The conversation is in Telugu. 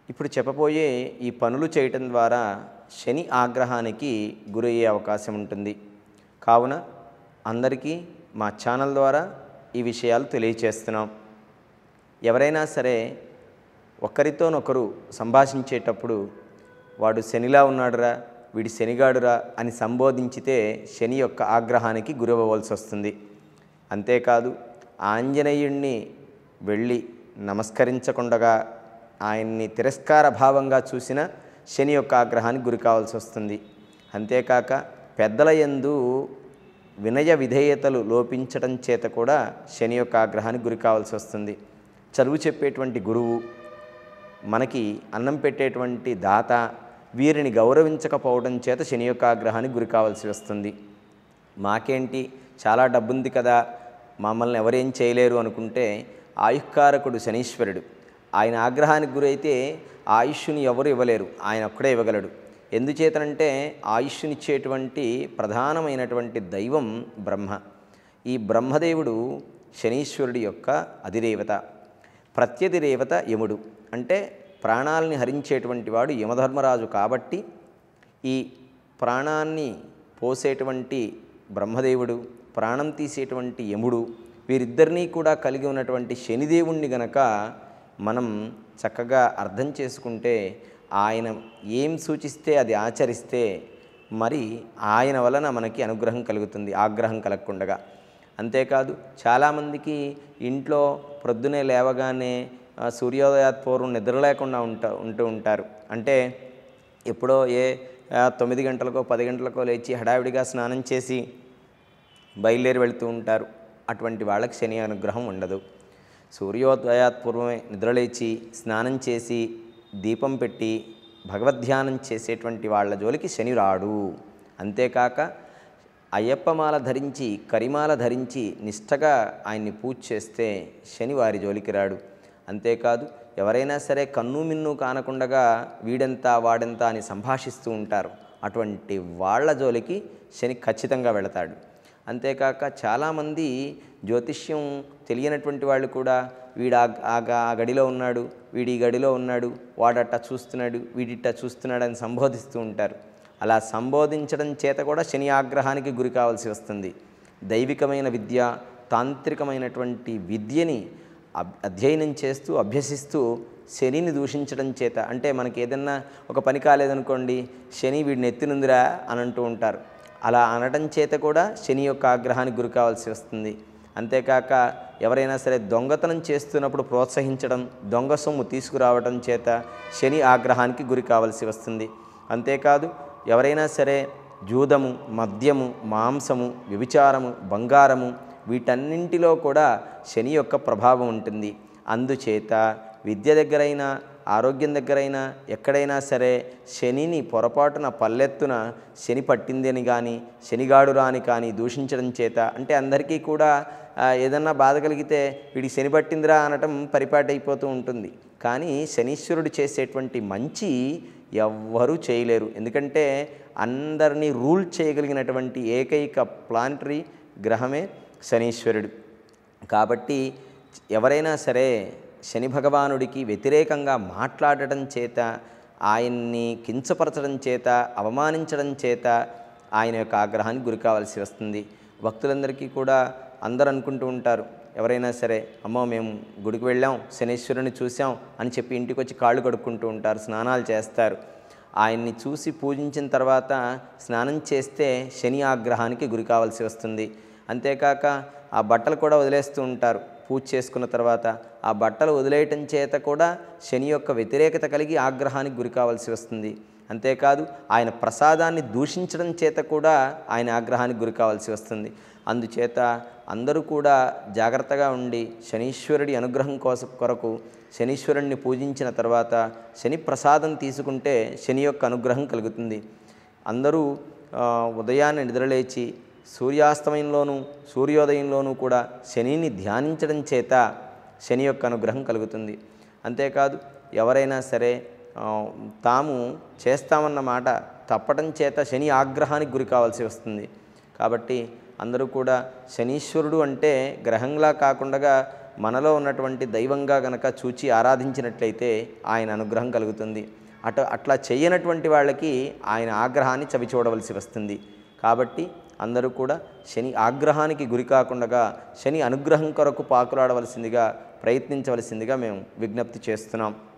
ఇప్పుడు చెప్పబోయే ఈ పనులు చేయటం ద్వారా శని ఆగ్రహానికి గురయ్యే అవకాశం ఉంటుంది. కావున అందరికీ మా ఛానల్ ద్వారా ఈ విషయాలు తెలియచేస్తున్నాం. ఎవరైనా సరే ఒకరితోనొకరు సంభాషించేటప్పుడు వాడు శనిలా ఉన్నాడురా, వీడి శనిగాడురా అని సంబోధించితే శని యొక్క ఆగ్రహానికి గురవ్వవలసి వస్తుంది. అంతేకాదు ఆంజనేయుణ్ణి వెళ్ళి నమస్కరించకుండగా ఆయన్ని తిరస్కార భావంగా చూసిన శని యొక్క ఆగ్రహానికి గురి కావాల్సి వస్తుంది. అంతేకాక పెద్దల యందు వినయ విధేయతలు లోపించడం చేత కూడా శని యొక్క ఆగ్రహానికి గురి కావాల్సి వస్తుంది. చదువు చెప్పేటువంటి గురువు, మనకి అన్నం పెట్టేటువంటి దాత, వీరిని గౌరవించకపోవడం చేత శని యొక్క ఆగ్రహానికి గురి కావాల్సి వస్తుంది. మాకేంటి చాలా డబ్బుంది కదా, మమ్మల్ని ఎవరేం చేయలేరు అనుకుంటే ఆయుష్కారకుడు శనీశ్వరుడు. ఆయన ఆగ్రహానికి గురైతే ఆయుష్ని ఎవరు ఇవ్వలేరు, ఆయన ఒక్కడే ఇవ్వగలడు. ఎందుచేతనంటే ఆయుష్నిచ్చేటువంటి ప్రధానమైనటువంటి దైవం బ్రహ్మ. ఈ బ్రహ్మదేవుడు శనీశ్వరుడి యొక్క అధిదేవత. ప్రత్యధిదేవత యముడు, అంటే ప్రాణాలని హరించేటువంటి వాడు యమధర్మరాజు. కాబట్టి ఈ ప్రాణాన్ని పోసేటువంటి బ్రహ్మదేవుడు, ప్రాణం తీసేటువంటి యముడు, వీరిద్దరినీ కూడా కలిగి ఉన్నటువంటి శనిదేవుణ్ణి గనక మనం చక్కగా అర్థం చేసుకుంటే, ఆయన ఏం సూచిస్తే అది ఆచరిస్తే మరి ఆయన వలన మనకి అనుగ్రహం కలుగుతుంది, ఆగ్రహం కలగకుండగా. అంతేకాదు చాలామందికి ఇంట్లో ప్రొద్దునే లేవగానే సూర్యోదయాత్ పూర్వం నిద్ర లేకుండా ఉంటూ ఉంటారు. అంటే ఎప్పుడో 9 గంటలకో 10 గంటలకో లేచి హడావిడిగా స్నానం చేసి బయలుదేరి వెళుతూ ఉంటారు. అటువంటి వాళ్ళకి శని అనుగ్రహం ఉండదు. సూర్యోదయాత్ పూర్వమే నిద్రలేచి స్నానం చేసి దీపం పెట్టి భగవద్ధ్యానం చేసేటువంటి వాళ్ళ జోలికి శని రాడు. అంతేకాక అయ్యప్పమాల ధరించి కరిమాల ధరించి నిష్టగా ఆయన్ని పూజ చేస్తే శని వారి జోలికి రాడు. అంతేకాదు ఎవరైనా సరే కన్ను మిన్ను కానకుండగా వీడెంత వాడెంత అని సంభాషిస్తూ ఉంటారు. అటువంటి వాళ్ళ జోలికి శని ఖచ్చితంగా వెళతాడు. అంతేకాక చాలామంది జ్యోతిష్యం తెలియనటువంటి వాళ్ళు కూడా వీడు ఆ గడిలో ఉన్నాడు, వీడి ఈ గడిలో ఉన్నాడు, వాడట్టా చూస్తున్నాడు, వీడిట్టా చూస్తున్నాడు అని సంబోధిస్తూ ఉంటారు. అలా సంబోధించడం చేత కూడా శని ఆగ్రహానికి గురి కావాల్సి వస్తుంది. దైవికమైన విద్య, తాంత్రికమైనటువంటి విద్యని అధ్యయనం చేస్తూ అభ్యసిస్తూ శనిని దూషించడం చేత, అంటే మనకి ఏదన్నా ఒక పని కాలేదనుకోండి, శని వీడిని ఎత్తినుందిరా అని అంటూ ఉంటారు. అలా అనడం చేత కూడా శని యొక్క ఆగ్రహానికి గురి కావాల్సి వస్తుంది. అంతేకాక ఎవరైనా సరే దొంగతనం చేస్తున్నప్పుడు ప్రోత్సహించడం, దొంగ సొమ్ము తీసుకురావడం చేత శని ఆగ్రహానికి గురి కావాల్సి వస్తుంది. అంతేకాదు ఎవరైనా సరే జూదము, మద్యము, మాంసము, వ్యభిచారము, బంగారము, వీటన్నింటిలో కూడా శని యొక్క ప్రభావం ఉంటుంది. అందుచేత విద్య దగ్గరైనా ఆరోగ్యం దగ్గరైనా ఎక్కడైనా సరే శనిని పొరపాటున పల్లెత్తున శని పట్టింది అని కానీ శనిగాడురా అని కానీ దూషించడం చేత, అంటే అందరికీ కూడా ఏదన్నా బాధ కలిగితే వీడికి శని పట్టిందిరా అనటం పరిపాటైపోతూ ఉంటుంది. కానీ శనీశ్వరుడు చేసేటువంటి మంచి ఎవ్వరూ చేయలేరు. ఎందుకంటే అందరినీ రూల్ చేయగలిగినటువంటి ఏకైక ప్లానటరీ గ్రహమే శనీశ్వరుడు. కాబట్టి ఎవరైనా సరే శని భగవానుడికి వ్యతిరేకంగా మాట్లాడటం చేత, ఆయన్ని కించపరచడం చేత, అవమానించడం చేత ఆయన యొక్క ఆగ్రహానికి గురి కావాల్సి వస్తుంది. భక్తులందరికీ కూడా అందరూ అనుకుంటూ ఉంటారు, ఎవరైనా సరే అమ్మో మేము గుడికి వెళ్ళాం, శనీశ్వరుని చూసాం అని చెప్పి ఇంటికి వచ్చి కాళ్ళు కడుక్కుంటూ ఉంటారు, స్నానాలు చేస్తారు. ఆయన్ని చూసి పూజించిన తర్వాత స్నానం చేస్తే శని ఆగ్రహానికి గురి కావాల్సి వస్తుంది. అంతేకాక ఆ బట్టలు కూడా వదిలేస్తూ ఉంటారు. పూజ చేసుకున్న తర్వాత ఆ బట్టలు వదిలేయటం చేత కూడా శని యొక్క వ్యతిరేకత కలిగి ఆగ్రహానికి గురి కావాల్సి వస్తుంది. అంతేకాదు ఆయన ప్రసాదాన్ని దూషించడం చేత కూడా ఆయన ఆగ్రహానికి గురి కావాల్సి వస్తుంది. అందుచేత అందరూ కూడా జాగ్రత్తగా ఉండి శనీశ్వరుడి అనుగ్రహం కొరకు శనీశ్వరుణ్ణి పూజించిన తర్వాత శని ప్రసాదం తీసుకుంటే శని యొక్క అనుగ్రహం కలుగుతుంది. అందరూ ఉదయాన్నే నిద్రలేచి సూర్యాస్తమయంలోనూ సూర్యోదయంలోనూ కూడా శనిని ధ్యానించడం చేత శని యొక్క అనుగ్రహం కలుగుతుంది. అంతేకాదు ఎవరైనా సరే తాము చేస్తామన్న మాట తప్పటం చేత శని ఆగ్రహానికి గురి కావాల్సి వస్తుంది. కాబట్టి అందరూ కూడా శనీశ్వరుడు అంటే గ్రహంలా కాకుండా మనలో ఉన్నటువంటి దైవంగా గనక చూచి ఆరాధించినట్లయితే ఆయన అనుగ్రహం కలుగుతుంది. అట్లా చేయనటువంటి వాళ్ళకి ఆయన ఆగ్రహాన్ని చవి చూడవలసి వస్తుంది. కాబట్టి అందరూ కూడా శని ఆగ్రహానికి గురి కాకుండా శని అనుగ్రహం కొరకు పాకులాడవలసిందిగా ప్రయత్నించవలసిందిగా మేము విజ్ఞప్తి చేస్తున్నాం.